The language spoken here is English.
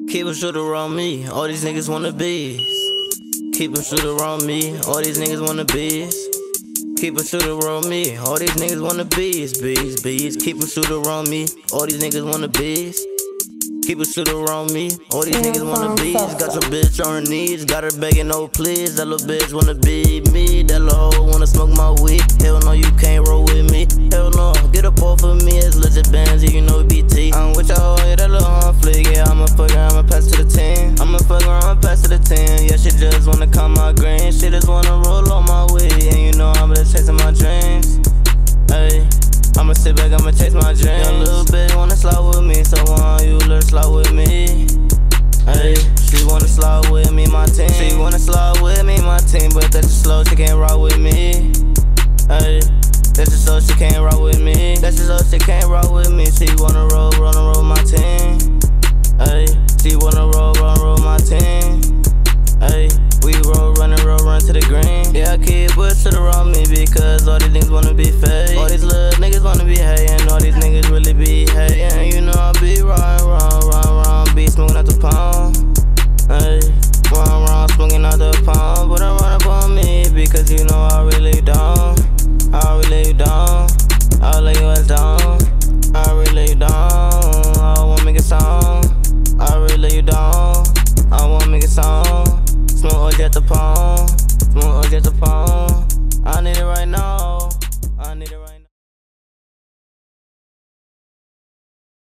Keep a shooter on me, all these niggas wanna be. Keep a shooter on me, all these niggas wanna be. Keep a shooter on me, all these niggas wanna be. Bees. Keep a shooter on me, all these niggas wanna be. Keep a shooter on me, all these niggas wanna be. Got your bitch on her knees, got her begging, oh please. That little bitch wanna be me, that little hoe wanna smoke my weed. Hell no, you can't roll with me. Hell no, get up off of me, it's legit bands, you know BT. I'm with y'all, yeah, that little hard flick, yeah, I'ma fuck her, I'ma pass to the 10. I'ma fuck her, I'ma pass to the 10. Yeah, she just wanna come out green, she just wanna roll on my weed. And you know I'm just chasing my dreams. Hey, I'ma sit back, I'ma chase my dreams. Yeah, little bitch wanna slide with me, so why you let her slide with me? Hey, she wanna slide with me, my team. She wanna slide with me, my team, but that's just slow, she can't ride with me. Hey, that's just so she can't ride with me. That's just so she can't ride with me. She wanna roll my team. Hey, she wanna roll my team. Hey, we run to the green. Yeah, I keep a shooter around me because all these niggas wanna be fake. All these little niggas wanna be hating, all these niggas really be hating. You know I be run, be smoking out the palm. Hey, run, smoking out the palm. But I run up on me because you know I really don't. I really don't. I'll lay your ass down. I really don't. I wanna make a song. I really don't. I wanna make a song. Smoke OG at the palm. Smoke OG at the palm. I need it right now.